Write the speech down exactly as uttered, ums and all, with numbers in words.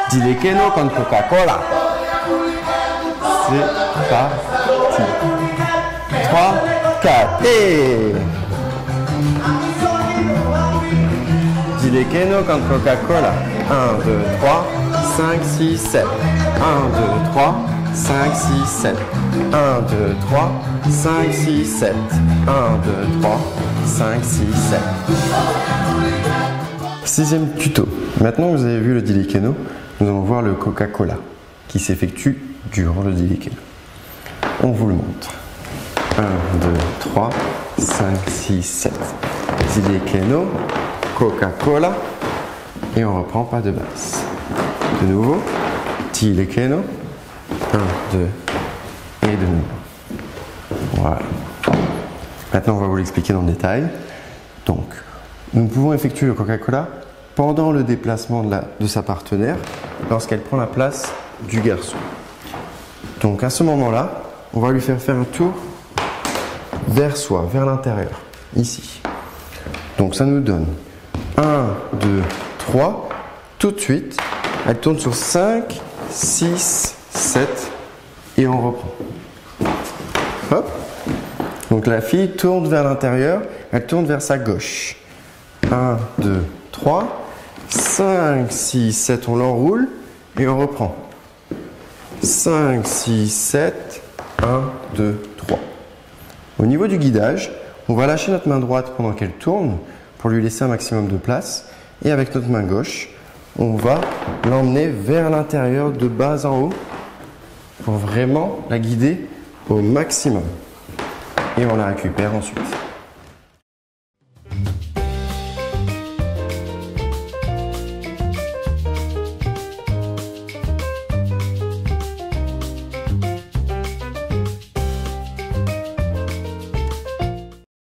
Dile que no con Coca-Cola. C'est parti. trois, quatre et... Dile que no con Coca-Cola. un, deux, trois, cinq, six, sept. un, deux, trois, cinq, six, sept. un, deux, trois, cinq, six, sept. un, deux, trois, cinq, six, sept. Sixième tuto. Maintenant que vous avez vu le Dile que no, nous allons voir le Coca-Cola qui s'effectue durant le Dile que no. On vous le montre. un, deux, trois, cinq, six, sept. Dile que no, Coca-Cola. Et on reprend pas de basse. De nouveau. Dile que no. un, deux. Et de nouveau. Voilà. Maintenant, on va vous l'expliquer dans le détail. Donc, nous pouvons effectuer le Coca-Cola pendant le déplacement de, la, de sa partenaire lorsqu'elle prend la place du garçon. Donc, à ce moment-là, on va lui faire faire un tour vers soi, vers l'intérieur, ici. Donc, ça nous donne un, deux, trois. Tout de suite, elle tourne sur cinq, six, sept et on reprend. Hop. Donc, la fille tourne vers l'intérieur, elle tourne vers sa gauche. un, deux, trois, cinq, six, sept, on l'enroule et on reprend. cinq, six, sept, un, deux, trois. Au niveau du guidage, on va lâcher notre main droite pendant qu'elle tourne pour lui laisser un maximum de place. Et avec notre main gauche, on va l'emmener vers l'intérieur de bas en haut pour vraiment la guider au maximum. Et on la récupère ensuite.